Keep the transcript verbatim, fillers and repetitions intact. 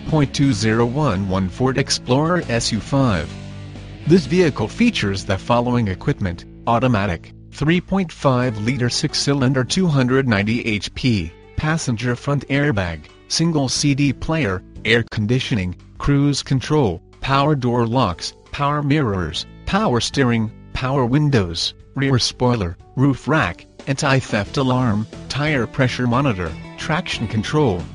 point two zero one one Ford Explorer S U five. This vehicle features the following equipment: automatic, three point five liter six-cylinder two hundred ninety horsepower P, passenger front airbag, single C D player, air conditioning, cruise control, power door locks, power mirrors, power steering, power windows, rear spoiler, roof rack, anti-theft alarm, tire pressure monitor, traction control,